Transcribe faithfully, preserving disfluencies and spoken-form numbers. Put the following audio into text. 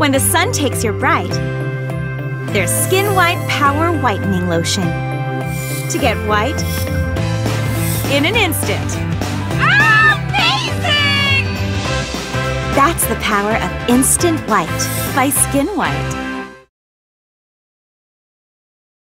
when the sun takes your bright, there's SkinWhite Power Whitening Lotion. To get white in an instant. Amazing! That's the power of Instant White by SkinWhite.